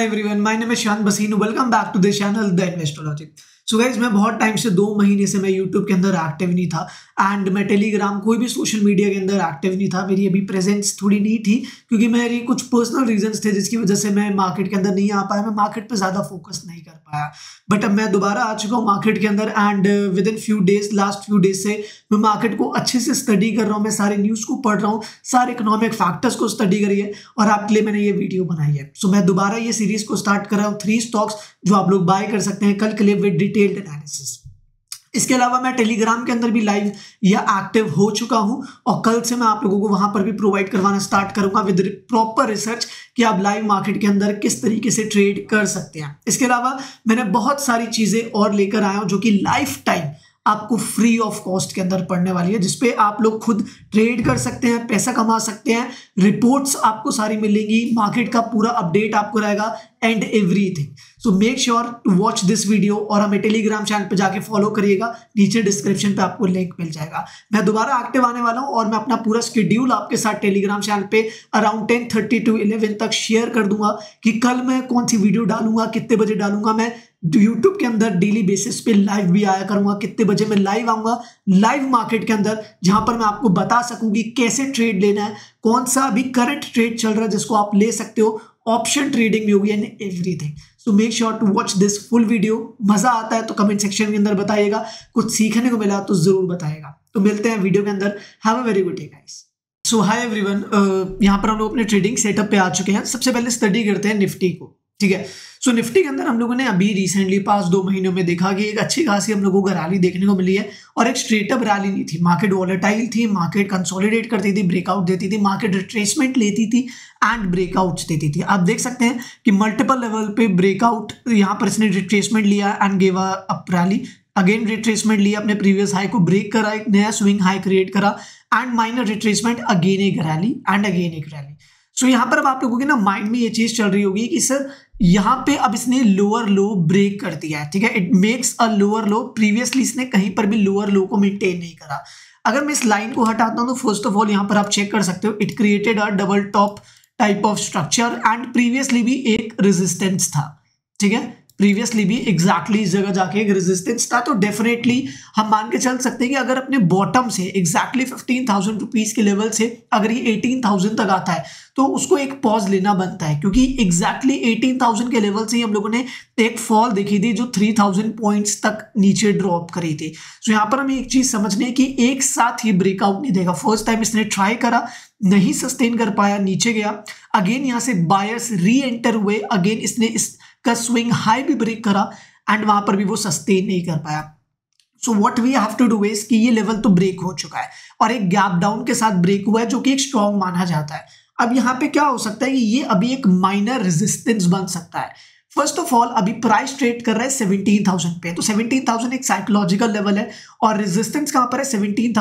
Hi everyone, my name is Shan Baseen. Welcome back to the channel the Investology. So guys, मैं बहुत time से 2 महीने से मैं यूट्यूब के अंदर एक्टिव नहीं था एंड मैं टेलीग्राम कोई भी सोशल मीडिया के अंदर एक्टिव नहीं था। मेरी अभी प्रेजेंस थोड़ी नहीं थी क्योंकि मेरी कुछ पर्सनल रीजंस थे जिसकी वजह से मैं मार्केट के अंदर नहीं आ पाया, मैं मार्केट पे ज़्यादा फोकस नहीं कर पाया। बट अब मैं दोबारा आ चुका हूँ मार्केट के अंदर and with in few days, last few days से मैं मार्केट को अच्छे से स्टडी कर रहा हूँ। मैं सारे न्यूज़ को पढ़ रहा हूँ, सारे इकोनॉमिक फैक्टर्स को स्टडी करी है और आपके लिए मैंने ये वीडियो बनाई है। सो मैं दोबारा ये सीरीज को स्टार्ट कर रहा हूँ 3 स्टॉक्स जो आप लोग बाय कर सकते हैं कल के लिए विद डिटेल्ड एनालिसिस। इसके अलावा मैं टेलीग्राम के अंदर भी लाइव या एक्टिव हो चुका हूं और कल से मैं आप लोगों को वहां पर भी प्रोवाइड करवाना स्टार्ट करूंगा विद प्रॉपर रिसर्च कि आप लाइव मार्केट के अंदर किस तरीके से ट्रेड कर सकते हैं। इसके अलावा मैंने बहुत सारी चीजें और लेकर आया हूं जो कि लाइफ टाइम आपको फ्री ऑफ कॉस्ट के अंदर पढ़ने वाली है, जिसपे आप लोग खुद ट्रेड कर सकते हैं, पैसा कमा सकते हैं। रिपोर्ट्स आपको सारी मिलेंगी, मार्केट का पूरा अपडेट आपको रहेगा and everything. So make sure to watch this video और हमें टेलीग्राम चैनल पे जाके फॉलो करिएगा, नीचे डिस्क्रिप्शन पे आपको लिंक मिल जाएगा। मैं दोबारा एक्टिव आने वाला हूं और मैं अपना पूरा शेड्यूल आपके साथ टेलीग्राम चैनल पे अराउंड 10:30 to 11 तक शेयर कर दूंगा कि कल मैं कौन सी वीडियो डालूंगा, कितने बजे डालूंगा। मैं यूट्यूब के अंदर डेली बेसिस पे लाइव भी आया करूंगा, कितने बजे मैं लाइव आऊंगा लाइव मार्केट के अंदर, जहां पर मैं आपको बता सकूंगी कैसे ट्रेड लेना है, कौन सा अभी करंट ट्रेड चल रहा है जिसको आप ले सकते हो, ऑप्शन ट्रेडिंग भी होगी and everything. So make sure to watch this full video. मजा आता है तो कमेंट सेक्शन के अंदर बताइएगा, कुछ सीखने को मिला तो जरूर बताइएगा। तो मिलते हैं वीडियो के अंदर। Have a very good day guys. So hi everyone, यहाँ पर हम लोग अपने ट्रेडिंग सेटअप पे आ चुके हैं। सबसे पहले स्टडी करते हैं निफ्टी को, ठीक है। सो निफ्टी के अंदर हम लोगों ने अभी रिसेंटली पास 2 महीनों में देखा कि एक अच्छी खासी हम लोगों को रैली देखने को मिली है और एक स्ट्रेटअप रैली नहीं थी। मार्केट वॉलेटाइल थी, मार्केट कंसोलिडेट करती थी, ब्रेकआउट देती थी, मार्केट रिट्रेसमेंट लेती थी एंड ब्रेकआउट्स देती थी। आप देख सकते हैं कि मल्टीपल लेवल पे ब्रेकआउट, यहाँ पर इसने रिट्रेसमेंट लिया and gave up rally, again retracement लिया, अपने प्रीवियस हाई को ब्रेक करा, एक नया स्विंग हाई क्रिएट करा एंड माइनर रिट्रेसमेंट, अगेन एक रैली एंड अगेन एक रैली। सो यहाँ पर अब आप लोगों के ना माइंड में ये चीज चल रही होगी कि सर यहाँ पे अब इसने लोअर लो ब्रेक कर दिया है, ठीक है। It makes a lower low. Previously इसने कहीं पर भी लोअर लो को मेंटेन नहीं करा। अगर मैं इस लाइन को हटाता हूं तो फर्स्ट ऑफ ऑल यहाँ पर आप चेक कर सकते हो, it created a double top type of structure and previously भी एक रेजिस्टेंस था, ठीक है। प्रीवियसली भी एग्जैक्टली इस जगह जाके एक रेजिस्टेंस था। तो डेफिनेटली हम मान के चल सकते हैं कि अगर अपने बॉटम से एग्जैक्टली 15,000 रुपीज के लेवल से अगर ये 18,000 तक आता है तो उसको एक पॉज लेना बनता है, क्योंकि एग्जैक्टली 18,000 के लेवल से ही हम लोगों ने एक फॉल देखी थी जो 3,000 पॉइंट्स तक नीचे ड्रॉप करी थी। तो यहाँ पर हमें एक चीज समझनी है कि एक साथ ही ब्रेकआउट नहीं देगा। फर्स्ट टाइम इसने ट्राई करा, नहीं सस्टेन कर पाया, नीचे गया, अगेन यहाँ से बायर्स री एंटर हुए, अगेन इसने इसका स्विंग हाई भी ब्रेक करा एंड वहां पर भी वो सस्टेन नहीं कर पाया। So what we have to do is कि ये लेवल तो ब्रेक हो चुका है और एक गैप डाउन के साथ ब्रेक हुआ है जो कि एक स्ट्रॉन्ग माना जाता है। अब यहाँ पे क्या हो सकता है कि ये अभी एक माइनर रेजिस्टेंस बन सकता है। फर्स्ट ऑफ ऑल अभी प्राइस ट्रेड कर रहा है 17,000 पे, तो 17,000 एक साइकोलॉजिकल लेवल है और रेजिस्टेंस कहां पर है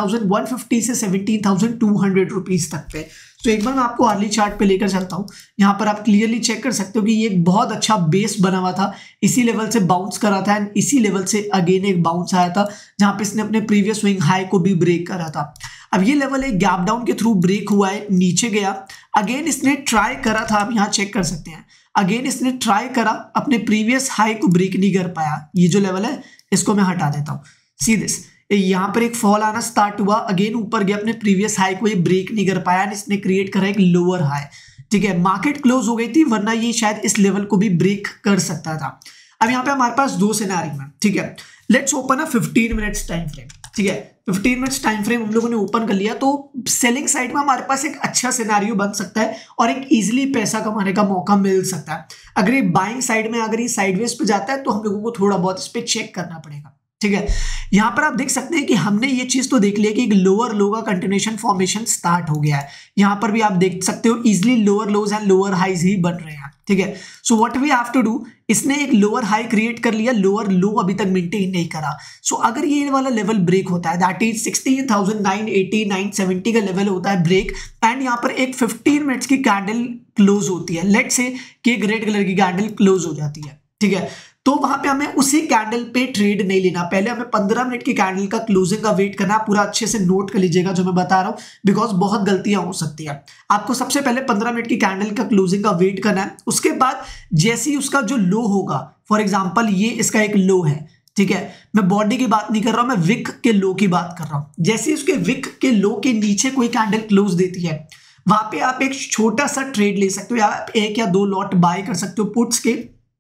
17,150 से 17,200 रुपीज तक पे। तो एक बार मैं आपको अर्ली चार्ट पे लेकर चलता हूं। यहाँ पर आप क्लियरली चेक कर सकते हो कि ये एक बहुत अच्छा बेस बना हुआ था, इसी लेवल से बाउंस करा था एंड इसी लेवल से अगेन एक बाउंस आया था जहां पे इसने अपने प्रीवियस स्विंग हाई को भी ब्रेक करा था। अब ये लेवल एक गैप डाउन के थ्रू ब्रेक हुआ है, नीचे गया, अगेन इसने ट्राई करा था, आप यहाँ चेक कर सकते हैं, अगेन इसने ट्राई करा, अपने प्रीवियस हाई को ब्रेक नहीं कर पाया। ये जो लेवल है इसको मैं हटा देता हूँ। सी दिस, यहाँ पर एक फॉल आना स्टार्ट हुआ, अगेन ऊपर गया, अपने प्रीवियस हाई को ये ब्रेक नहीं कर पाया, इसने क्रिएट करा एक लोअर हाई, ठीक है। मार्केट क्लोज हो गई थी, वरना ये शायद इस लेवल को भी ब्रेक कर सकता था। अब यहाँ पे हमारे पास 2 सिनेरियो है, ठीक है। Let's open a 15 minutes time frame, ठीक है। 15 मिनट्स टाइम फ्रेम हम लोगों ने ओपन कर लिया तो सेलिंग साइड में हमारे पास एक अच्छा सिनेरियो बन सकता है और एक इजीली पैसा कमाने का मौका मिल सकता है। अगर ये बाइंग साइड में अगर ये साइडवेज पे जाता है तो हम लोगों को थोड़ा बहुत इस पे चेक करना पड़ेगा, ठीक है। यहाँ पर आप देख सकते हैं कि हमने ये चीज तो देख लिया कि एक लोअर लो का कंटिन्यूएशन फॉर्मेशन स्टार्ट हो गया है। यहाँ पर भी आप देख सकते हो easily lower lows and lower highs ही बन रहे हैं, ठीक है। So what we have to do, इसने एक लोअर हाई क्रिएट कर लिया, लोअर लो अभी तक मेंटेन नहीं करा। सो अगर ये वाला लेवल ब्रेक होता है, दैट इज 16,980 970 का लेवल होता है ब्रेक एंड यहाँ पर एक 15 मिनट्स की कैंडल क्लोज होती है, लेट्स से कि एक रेड कलर की कैंडल क्लोज हो जाती है, ठीक है। तो वहां पे हमें उसी कैंडल पे ट्रेड नहीं लेना, पहले हमें 15 मिनट की कैंडल का क्लोजिंग का वेट करना। पूरा अच्छे से नोट कर लीजिएगा जो मैं बता रहा हूं, बिकॉज बहुत गलतियां हो सकती है। आपको सबसे पहले 15 मिनट की कैंडल का क्लोजिंग का वेट करना है। उसके बाद जैसे ही उसका जो लो होगा, फॉर एग्जाम्पल ये इसका एक लो है, ठीक है, मैं बॉडी की बात नहीं कर रहा हूं, मैं विक के लो की बात कर रहा हूं। जैसे ही उसके विक के लो के नीचे कोई कैंडल क्लोज देती है, वहां पे आप एक छोटा सा ट्रेड ले सकते हो, या आप 1 या 2 लॉट बाय कर सकते हो पुट्स के।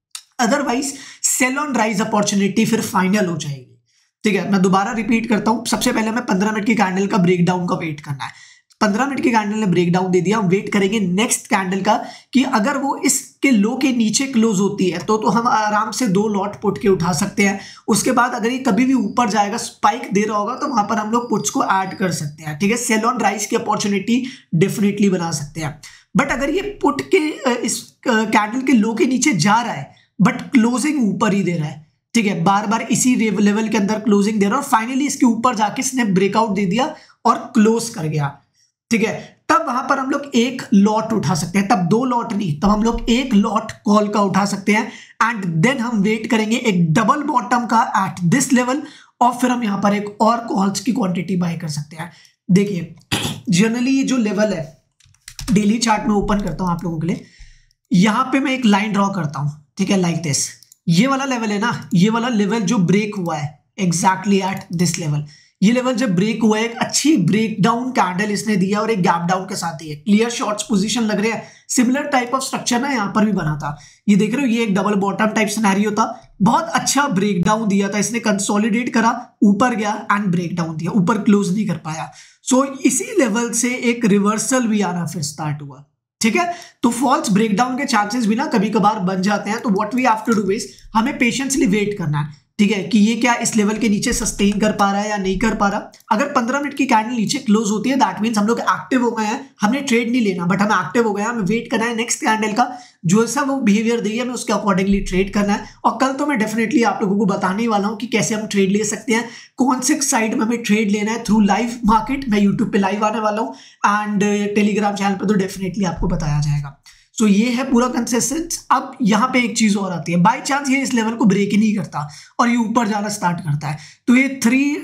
Otherwise sell on rise opportunity फिर फाइनल हो जाएगी, ठीक है। मैं दोबारा रिपीट करता हूं, सबसे पहले हमें 15 मिनट की कैंडल का ब्रेकडाउन का वेट करना है। 15 मिनट की कैंडल ने ब्रेकडाउन दे दिया, हम वेट करेंगे नेक्स्ट कैंडल का कि अगर वो इसके लो के नीचे क्लोज होती है तो हम आराम से 2 लॉट पुट के उठा सकते हैं। उसके बाद अगर ये कभी भी ऊपर जाएगा, स्पाइक दे रहा होगा, तो वहां पर हम लोग पुट्स को ऐड कर सकते हैं, ठीक है। सेल ऑन राइज की अपॉर्चुनिटी डेफिनेटली बना सकते हैं। बट अगर ये पुट के इस कैंडल के लो के नीचे जा रहा है बट क्लोजिंग ऊपर ही दे रहा है, ठीक है, बार बार इसी लेवल के अंदर क्लोजिंग दे रहा है और फाइनली इसके ऊपर जाके इसने ब्रेकआउट दे दिया और क्लोज कर गया, ठीक है, तब वहां पर हम लोग 1 लॉट उठा सकते हैं। तब 2 लॉट नहीं, तब हम लोग 1 लॉट कॉल का उठा सकते हैं। एंड देन हम वेट करेंगे एक डबल बॉटम का एट दिस लेवल, और फिर हम यहां पर एक और कॉल्स की क्वांटिटी बाय कर सकते हैं। देखिए जनरली ये जो लेवल है, डेली चार्ट में ओपन करता हूं आप लोगों के लिए, यहां पे मैं एक लाइन ड्रॉ करता हूं, ठीक है, लाइक दिस। ये वाला लेवल है ना, ये वाला लेवल जो ब्रेक हुआ है एग्जैक्टली एट दिस लेवल, ये लेवल जब ब्रेक हुआ है, एक अच्छी ब्रेकडाउन कैंडल इसने दिया और एक गैप डाउन के साथ दिया, क्लियर शॉर्ट्स पोजीशन लग रहे हैं। सिमिलर टाइप ऑफ स्ट्रक्चर ना यहां पर भी बना था, ये देख रहे हो, ये एक डबल बॉटम टाइप सिनेरियो था। बहुत अच्छा ब्रेकडाउन दिया था इसने, कंसोलिडेट करा, ऊपर गया एंड ब्रेकडाउन दिया, ऊपर क्लोज नहीं कर पाया। सो इसी लेवल से एक रिवर्सल भी आना फिर स्टार्ट हुआ, ठीक है। तो फॉल्स ब्रेकडाउन के चांसेस भी ना कभी कभार बन जाते हैं। तो what we have to do is हमें पेशेंसली वेट करना है, ठीक है, कि ये क्या इस लेवल के नीचे सस्टेन कर पा रहा है या नहीं कर पा रहा। अगर 15 मिनट की कैंडल नीचे क्लोज होती है, दैट मींस हम लोग एक्टिव हो गए हैं, हमने ट्रेड नहीं लेना, बट हम एक्टिव हो गए हैं, हमें वेट करना है नेक्स्ट कैंडल का, जो सा वो बिहेवियर देगी हमें उसके अकॉर्डिंगली ट्रेड करना है। और कल तो मैं डेफिनेटली आप लोगों को बताने ही वाला हूं कि कैसे हम ट्रेड ले सकते हैं, कौन से साइड में हमें ट्रेड लेना है थ्रू लाइव मार्केट। मैं यूट्यूब पे लाइव आने वाला हूँ एंड टेलीग्राम चैनल पर तो डेफिनेटली आपको बताया जाएगा। सो ये है पूरा कंसिस्टेंस। अब यहाँ पे एक चीज और आती है, बाय चांस ये इस लेवल को ब्रेक ही नहीं करता और ये ऊपर जाना स्टार्ट करता है, तो ये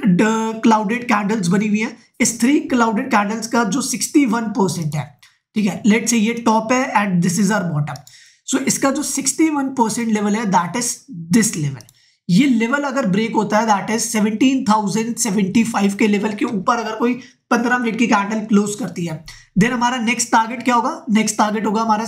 3 क्लाउडेड कैंडल्स बनी हुई हैं। इस 3 क्लाउडेड कैंडल्स का जो 61% है, ठीक है, लेट्स से ये टॉप है and this is our bottom. So इसका जो 61% लेवल है दैट इज दिस लेवल। ये लेवल अगर ब्रेक होता है दैट इज 17,075 के लेवल के ऊपर अगर कोई 15 मिनट की कैंडल क्लोज करती है, देन हमारा नेक्स्ट टारगेट क्या होगा? नेक्स्ट टारगेट होगा हमारा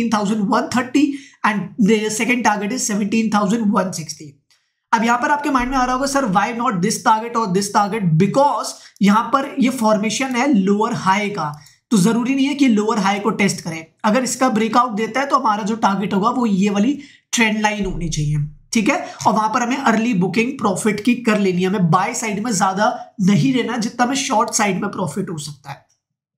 17,130 एंड सेकंड टारगेट इज 17,160। अब यहां पर आपके माइंड में आ रहा होगा sir why not this target और दिस टारगेट, बिकॉज यहां पर ये फॉर्मेशन है लोअर हाई का, तो जरूरी नहीं है कि लोअर हाई को टेस्ट करें। अगर इसका ब्रेकआउट देता है तो हमारा जो टारगेट होगा वो ये वाली ट्रेंड लाइन होनी चाहिए, ठीक है, और वहां पर हमें अर्ली बुकिंग प्रॉफिट की कर लेनी है। हमें बाय साइड में ज्यादा नहीं रहना जितना हमें शॉर्ट साइड में प्रॉफिट हो सकता है।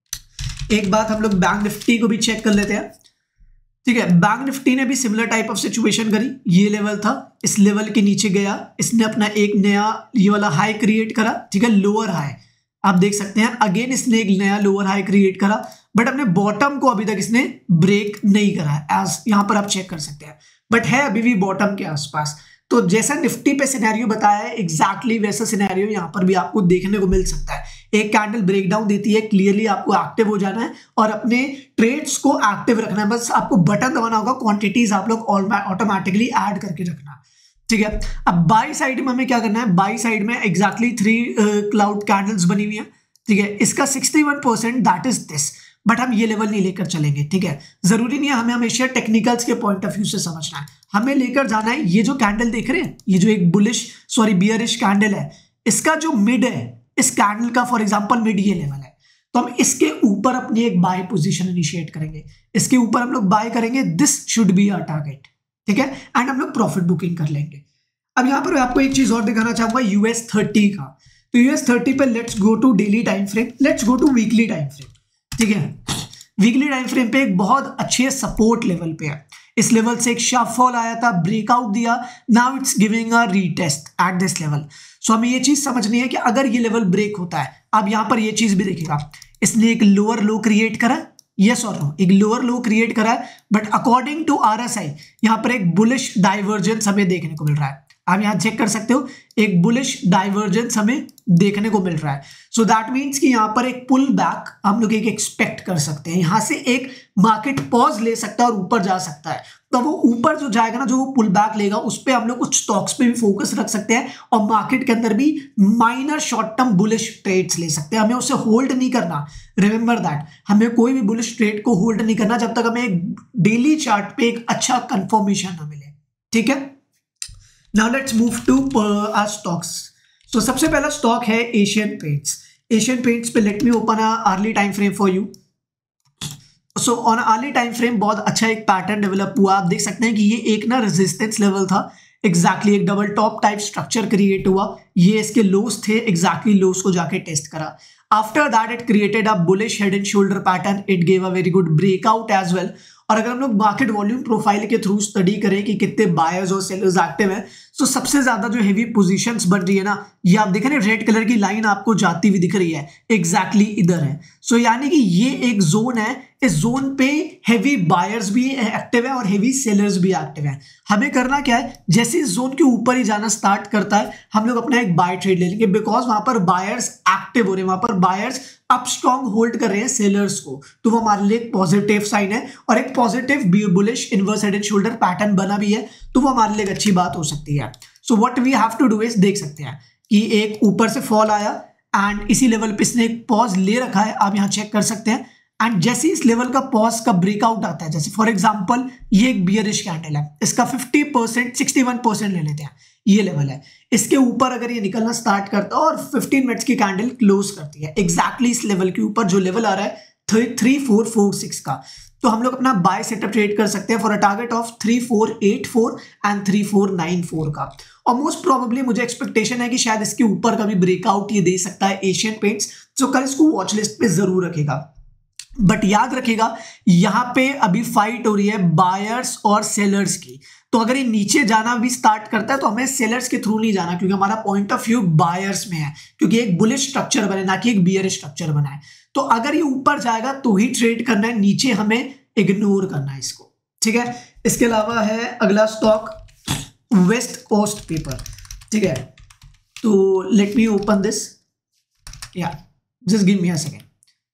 एक बात हम लोग बैंक निफ्टी को भी चेक कर लेते हैं, ठीक है। बैंक निफ्टी ने भी सिमिलर टाइप ऑफ सिचुएशन करी, ये लेवल था, इस लेवल के नीचे गया, इसने अपना एक नया ये वाला हाई क्रिएट करा, ठीक है, लोअर हाई आप देख सकते हैं। अगेन इसने एक नया लोअर हाई क्रिएट करा, बट अपने बॉटम को अभी तक इसने ब्रेक नहीं करा है, एज यहां पर आप चेक कर सकते हैं, बट है अभी भी बॉटम के आसपास। तो जैसा निफ्टी पे सिनेरियो बताया है एग्जैक्टली वैसा सिनेरियो यहां पर भी आपको देखने को मिल सकता है। एक कैंडल ब्रेकडाउन देती है, क्लियरली आपको एक्टिव हो जाना है और अपने ट्रेड्स को एक्टिव रखना है। बस आपको बटन दबाना होगा, क्वांटिटीज आप लोग ऑटोमेटिकली ऐड करके रखना, ठीक है। अब बाई साइड में हमें क्या करना है? बाई साइड में एग्जैक्टली 3 क्लाउड कैंडल्स बनी हुई है, ठीक है। इसका 61% दैट इज दिस, बट हम ये लेवल नहीं लेकर चलेंगे, ठीक है। जरूरी नहीं है हमें हमेशा टेक्निकल्स के पॉइंट ऑफ व्यू से समझना है, हमें लेकर जाना है ये जो कैंडल देख रहे हैं, ये जो एक बियरिश कैंडल है, इसका जो मिड है इस कैंडल का, फॉर एग्जांपल मिड ये लेवल है, तो हम इसके ऊपर अपनी एक बाय पोजीशन इनिशिएट करेंगे, इसके ऊपर हम लोग बाय करेंगे, this should be our target, ठीक है, एंड हम लोग प्रॉफिट बुकिंग कर लेंगे। अब यहां पर आपको एक चीज और दिखाना चाहूंगा US30 का। तो US30 पे let's go to daily time frame, let's go to weekly time frame, ठीक है। वीकली टाइम फ्रेम पे एक बहुत अच्छे सपोर्ट लेवल पे है, इस लेवल से एक शार्प फॉल आया था, ब्रेकआउट दिया, now it's giving a retest at this level. So हमें ये चीज समझनी है कि अगर ये लेवल ब्रेक होता है, अब यहां पर ये चीज भी देखिएगा, इसने एक लोअर लो क्रिएट करा, यस और नो, एक लोअर लो क्रिएट करा है, बट अकॉर्डिंग टू RSI यहाँ पर एक बुलिश डाइवर्जेंस हमें देखने को मिल रहा है। आप यहाँ चेक कर सकते हो, एक बुलिश डाइवर्जेंस हमें देखने को मिल रहा है। सो दैट मीन्स कि यहाँ पर एक पुल बैक हम लोग एक एक्सपेक्ट कर सकते हैं। यहाँ से एक मार्केट पॉज ले सकता है और ऊपर जा सकता है। तो वो ऊपर जो जाएगा ना, जो वो पुल बैक लेगा, उस पर हम लोग कुछ स्टॉक्स पे भी फोकस रख सकते हैं और मार्केट के अंदर भी minor short term bullish trades ले सकते हैं। हमें उसे होल्ड नहीं करना, रिमेंबर दैट, हमें कोई भी बुलिश ट्रेड को होल्ड नहीं करना जब तक हमें एक डेली चार्ट पे एक अच्छा कंफर्मेशन ना मिले। ठीक है, now let's move to our stocks. तो सबसे पहला स्टॉक है एशियन पेंट्स। एशियन पेंट्स पे let me open a early time frame for you. So on early time frame बहुत अच्छा एक पैटर्न डेवलप हुआ। आप देख सकते हैं कि ये एक ना रेजिस्टेंस लेवल था, एग्जैक्टली एक double top type structure create हुआ। ये इसके लोस थे, एग्जैक्टली लोस को जाके टेस्ट करा। After that it created a bullish head and shoulder pattern, it gave a very good breakout as well. और अगर हम लोग मार्केट वॉल्यूम प्रोफाइल के थ्रू स्टडी करें कि कितने बायर्स और सेलर्स एक्टिव हैं, तो सबसे ज्यादा जो हेवी पोजीशंस बन रही है ना, ये आप देख रहे हैं रेड कलर की लाइन आपको जाती हुई दिख रही है, एग्जैक्टली इधर है। सो यानी कि ये एक जोन है, इस जोन पे हेवी बायर्स भी एक्टिव है और हेवी सेलर्स भी एक्टिव है। हमें करना क्या है, जैसे इस जोन के ऊपर ही जाना स्टार्ट करता है, हम लोग अपना एक बाय ट्रेड ले लेंगे, बिकॉज वहां पर बायर्स एक्टिव हो रहे हैं, वहां पर बायर्स अप स्ट्रॉन्ग होल्ड कर रहे हैं सेलर्स को, तो वो हमारे लिए एक पॉजिटिव साइन है और एक positive bullish inverse head and shoulder pattern बना भी है, तो वो हमारे लिए एक अच्छी बात हो सकती है। So what we have to do is, देख सकते हैं कि एक ऊपर से फॉल आया एंड इसी लेवल पे इसने एक पॉज ले रखा है, आप यहाँ चेक कर सकते हैं। एंड जैसे इस लेवल का पॉज का ब्रेकआउट आता है, जैसे फॉर एग्जांपल ये एक बियरिश कैंडल है, इसका 50% 61% ले लेते हैं, ये लेवल है, इसके ऊपर अगर ये निकलना स्टार्ट करता है और 15 मिनट्स की कैंडल क्लोज करती है एग्जैक्टली इस लेवल के ऊपर, जो लेवल आ रहा है 3446 का, तो हम लोग अपना बाय सेटअप ट्रेड कर सकते हैं for a target of 3484 and 3494 का। और मोस्ट प्रोबेबली मुझे एक्सपेक्टेशन है कि शायद इसके ऊपर का भी ब्रेकआउट ये दे सकता है एशियन पेंट्स, जो कल इसको वॉच लिस्ट पे जरूर रखेगा। बट याद रखिएगा, यहां पे अभी फाइट हो रही है बायर्स और सेलर्स की, तो अगर ये नीचे जाना भी स्टार्ट करता है तो हमें सेलर्स के थ्रू नहीं जाना, क्योंकि हमारा पॉइंट ऑफ व्यू बायर्स में है, क्योंकि एक बुलिश स्ट्रक्चर बने ना कि एक बियरिश स्ट्रक्चर बना है। तो अगर ये ऊपर जाएगा तो ही ट्रेड करना है, नीचे हमें इग्नोर करना है इसको। ठीक है, इसके अलावा है अगला स्टॉक वेस्ट कोस्ट पेपर। ठीक है, तो लेट मी ओपन दिस, या just give me a second.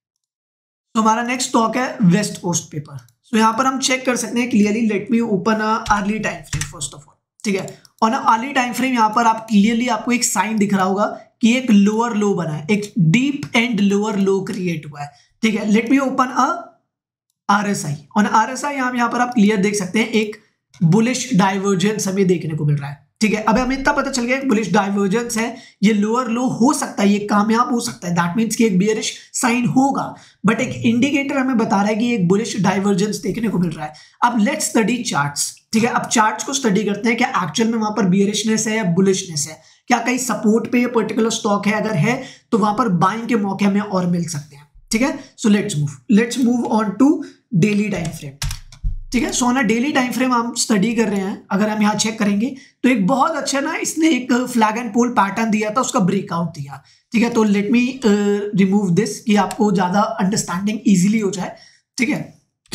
तो हमारा नेक्स्ट स्टॉक है वेस्ट कोस्ट पेपर। सो यहाँ पर हम चेक कर सकते हैं clearly, let me open a early time frame first of all. ठीक है, और ना अर्ली टाइम फ्रेम यहाँ पर आप क्लियरली आपको एक साइन दिख रहा होगा कि एक लोअर लो बना है, एक deep and lower low create हुआ है। ठीक है, let me open a RSI। On RSI यहाँ पर आप क्लियर देख सकते हैं एक बुलिश डाइवर्जेंस हमें देखने को मिल रहा है। ठीक है, अब हमें इतना पता चल गया बुलिश डाइवर्जेंस है, ये लोअर लो हो सकता है, ये कामयाब हो सकता है, दैट मींस कि एक बियरिश साइन होगा, बट एक इंडिकेटर हमें बता रहा है कि एक बुलिश डाइवर्जेंस देखने को मिल रहा है। अब लेट्स स्टडी चार्ट्स। ठीक है, अब चार्ट्स को स्टडी करते हैं, क्या एक्चुअल में वहां पर बियरिशनेस है या बुलिशनेस है, क्या कहीं सपोर्ट पे ये पर्टिकुलर स्टॉक है, अगर है तो वहां पर बाइंग के मौके हमें और मिल सकते हैं। ठीक है, so let's move on to daily time frame. ठीक है, so on daily time frame हम स्टडी कर रहे हैं, अगर हम यहाँ चेक करेंगे तो एक बहुत अच्छा ना इसने एक फ्लैग एंड पोल पैटर्न दिया था, उसका ब्रेकआउट दिया। ठीक है, तो लेट मी रिमूव दिस कि आपको ज्यादा अंडरस्टैंडिंग इजीली हो जाए। ठीक है,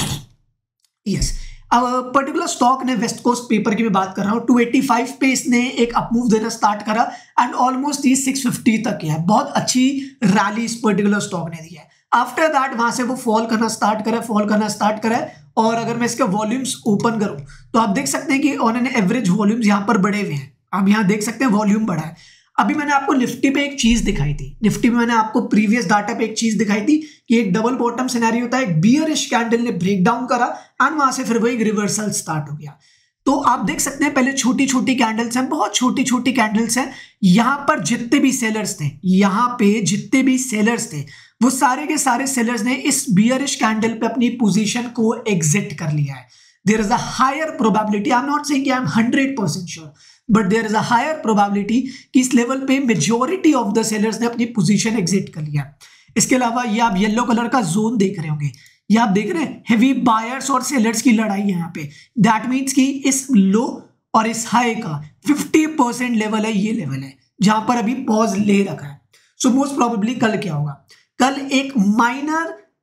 यस, अब पर्टिकुलर स्टॉक ने वेस्ट कोस्ट पेपर की मैं बात कर रहा हूँ, 285 पे इसने एक अपमूव देना स्टार्ट करा एंड ऑलमोस्ट ये 650 तक है, बहुत अच्छी रैली इस पर्टिकुलर स्टॉक ने दी है। आफ्टर दैट वहां से वो फॉल करना स्टार्ट करा और अगर मैं इसके वॉल्यूम्स ओपन करूं तो आप देख सकते हैं कि ऑन एन एवरेज वॉल्यूम्स यहाँ पर बढ़े हुए हैं, आप यहाँ देख सकते हैं वॉल्यूम बढ़ा है। अभी मैंने आपको निफ्टी पे एक चीज दिखाई थी, निफ्टी में मैंने आपको प्रीवियस डाटा पे एक चीज दिखाई थी कि एक डबल बॉटम सिनेरियो होता है, एक बियरिश कैंडल ने ब्रेक डाउन करा एंड वहां से फिर वो एक रिवर्सल स्टार्ट हो गया। तो आप देख सकते हैं पहले छोटी छोटी कैंडल्स हैं, बहुत छोटी छोटी कैंडल्स हैं, यहां पर जितने भी सेलर्स थे, यहां पे जितने भी सेलर्स थे वो सारे के सारे सेलर्स ने इस बियरिश कैंडल पे अपनी पोजीशन को एग्जिट कर लिया है। There is a higher probability, I am not saying कि I am 100% sure, but there is a higher probability कि इस लेवल पे मेजॉरिटी ऑफ द सेलर्स ने अपनी पोजीशन एग्जिट कर लिया। इसके अलावा ये आप येलो कलर का जोन देख रहे होंगे, ये आप देख रहे हैं हेवी बायर्स और सेलर्स की लड़ाई है यहाँ पे, दैट मीन्स कि इस लो और इस हाई का 50% लेवल है, ये लेवल है जहां पर अभी पॉज ले रखा है। सो मोस्ट प्रोबेबली कल क्या होगा, कल एक माइनर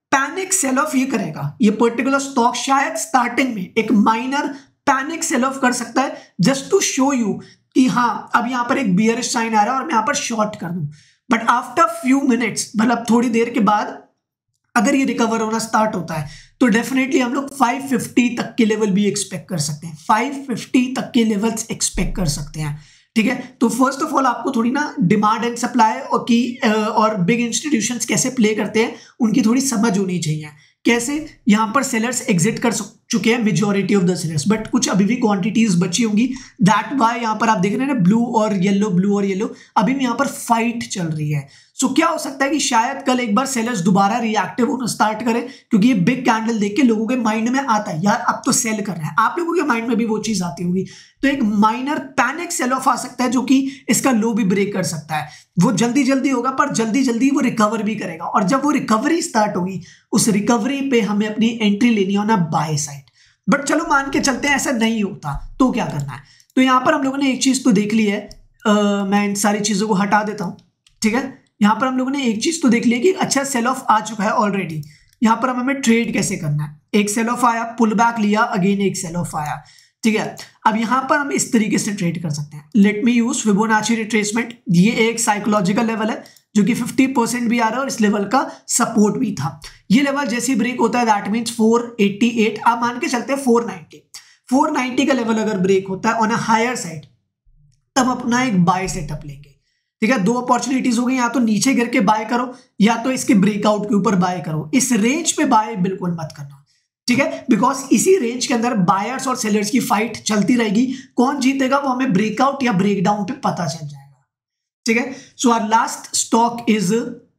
पैनिक सेल ऑफ ये करेगा, ये पर्टिकुलर स्टॉक शायद स्टार्टिंग में एक माइनर पैनिक सेल ऑफ कर सकता है, जस्ट टू शो यू कि हाँ अब यहां पर एक बियरिश साइन आ रहा है और मैं यहां पर शॉर्ट कर दूं। बट आफ्टर फ्यू मिनट्स, मतलब थोड़ी देर के बाद अगर ये रिकवर होना स्टार्ट होता है तो डेफिनेटली हम लोग 550 तक के लेवल भी एक्सपेक्ट कर सकते हैं, 550 तक के लेवल्स एक्सपेक्ट कर सकते हैं। ठीक है, तो फर्स्ट ऑफ ऑल आपको थोड़ी ना डिमांड एंड सप्लाई और बिग इंस्टीट्यूशंस कैसे प्ले करते हैं उनकी थोड़ी समझ होनी चाहिए। कैसे यहां पर सेलर्स एग्जिट कर चुके हैं majority of the sellers, but कुछ अभी भी क्वांटिटीज बची होंगी। दैट वाई यहां पर आप देख रहे हैं ना ब्लू और येलो अभी भी यहां पर फाइट चल रही है। सो क्या हो सकता है कि शायद कल एक बार सेलर्स दोबारा रिएक्टिव होना स्टार्ट करें, क्योंकि ये बिग कैंडल देख के लोगों के माइंड में आता है यार अब तो सेल कर रहे हैं, आप लोगों के माइंड में भी वो चीज आती होगी। तो एक माइनर पैनिक सेल ऑफ आ सकता है जो कि इसका लो भी ब्रेक कर सकता है। वो जल्दी होगा पर जल्दी वो रिकवर भी करेगा, और जब वो रिकवरी स्टार्ट होगी उस रिकवरी पे हमें अपनी एंट्री लेनी हो ना बाय साइड। बट चलो मान के चलते हैं ऐसा नहीं होता तो क्या करना है। तो यहां पर हम लोगों ने एक चीज तो देख ली है, मैं इन सारी चीजों को हटा देता हूं। ठीक है, यहां पर हम लोगों ने एक चीज तो देख ली कि अच्छा सेल ऑफ आ चुका है ऑलरेडी। यहां पर हमें ट्रेड कैसे करना है, एक सेल ऑफ आया, पुल बैक लिया, अगेन एक सेल ऑफ आया। ठीक है, अब यहां पर हम इस तरीके से ट्रेड कर सकते हैं। Let me use Fibonacci retracement. ये एक साइकोलॉजिकल लेवल है जो कि 50% भी आ रहा है और इस लेवल का सपोर्ट भी था। ये लेवल जैसे ब्रेक होता है दैट मीन्स 488, आप मान के चलते हैं 490 का लेवल अगर ब्रेक होता है ऑन अ हायर साइड तब अपना एक बाय सेटअप लेंगे। ठीक है, दो अपॉर्चुनिटीज हो गई, या तो नीचे गिर के बाय करो या तो इसके ब्रेकआउट के ऊपर बाय करो। इस रेंज पे बाय बिल्कुल मत करना। ठीक है, बिकॉज इसी रेंज के अंदर बायर्स और सेलर्स की फाइट चलती रहेगी, कौन जीतेगा वो हमें ब्रेकआउट या ब्रेकडाउन पे पता चल जाएगा। ठीक है, so our last stock is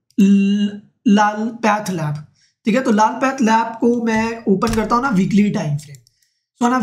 Lal path lab. ठीक है, तो लाल पैथ लैब को मैं ओपन करता हूं ना weekly time frame. So on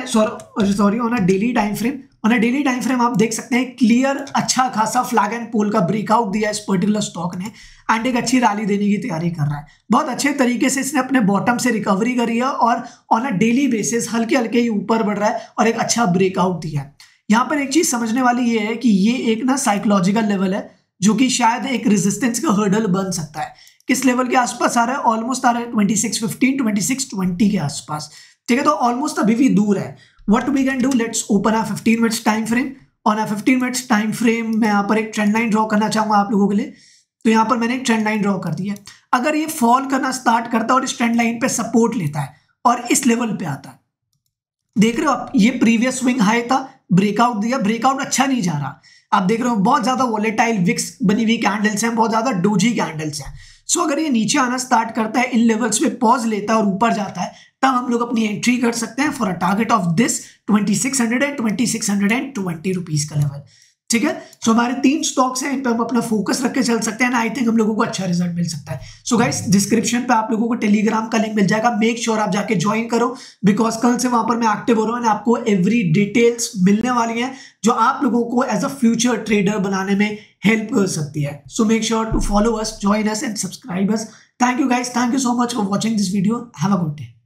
a daily time frame, on a daily time frame आप देख सकते हैं क्लियर अच्छा खासा फ्लैग एंड पोल का ब्रेकआउट दिया इस पर्टिकुलर स्टॉक ने, एंड एक अच्छी रैली देने की तैयारी कर रहा है। बहुत अच्छे तरीके से इसने अपने बॉटम से रिकवरी करी है और ऑन अ डेली बेसिस हल्के हल्के ही ऊपर बढ़ रहा है और एक अच्छा ब्रेकआउट दिया है। यहाँ पर एक चीज समझने वाली ये है कि ये एक ना साइकोलॉजिकल लेवल है जो कि शायद एक रेजिस्टेंस का हर्डल बन सकता है। किस लेवल के आसपास आ रहा है, ऑलमोस्ट आ रहा है 2615 2620 के आसपास। ठीक है, तो ऑलमोस्ट अभी भी दूर है। What we can do, let's open a 15 minutes time frame. On a 15 minutes time frame मैं यहाँ पर एक ट्रेंड लाइन ड्रॉ करना चाहूंगा आप लोगों के लिए। तो यहाँ पर मैंने एक ट्रेंड लाइन ड्रॉ कर दी है। अगर ये फॉल करना स्टार्ट करता है और इस ट्रेंड लाइन पे सपोर्ट लेता है और इस लेवल पे आता है, देख रहे हो आप, ये प्रीवियस स्विंग हाई था, ब्रेकआउट दिया, ब्रेकआउट अच्छा नहीं जा रहा। आप देख रहे हो बहुत ज्यादा वॉलेटाइल विक्स बनी हुई कैंडल्स हैं, बहुत ज्यादा डोजी कैंडल्स हैं। सो अगर ये नीचे आना स्टार्ट करता है, इन लेवल्स पे पॉज लेता है और ऊपर जाता है, तब हम लोग अपनी एंट्री कर सकते हैं for a target of this 2600 and 2620 rupees का लेवल। ठीक है, सो हमारे 3 स्टॉक्स हैं, इन पे हम अपना फोकस रख के चल सकते हैं। आई थिंक हम लोगों को अच्छा रिजल्ट मिल सकता है। सो गाइस, डिस्क्रिप्शन पे आप लोगों को टेलीग्राम का लिंक मिल जाएगा, मेक श्योर आप जाके ज्वाइन करो, बिकॉज कल से वहां पर मैं एक्टिव हो रहा हूँ और आपको एवरी डिटेल्स मिलने वाली है जो आप लोगों को एज अ फ्यूचर ट्रेडर बनाने में हेल्प कर सकती है। So make sure to follow us, join us and subscribe us. Thank you guys, thank you so much for watching this video. Have a good day.